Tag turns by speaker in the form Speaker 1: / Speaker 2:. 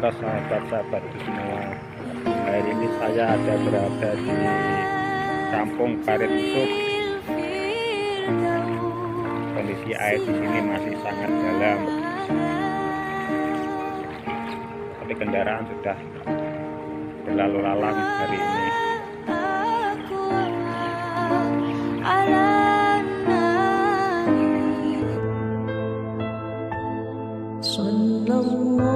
Speaker 1: para sahabat-sahabatku semua. Hari ini saya ada berada di Kampung Parit Usuk. Kondisi air di sini masih sangat dalam, tapi kendaraan sudah berlalu lalang hari ini.
Speaker 2: Sallallahu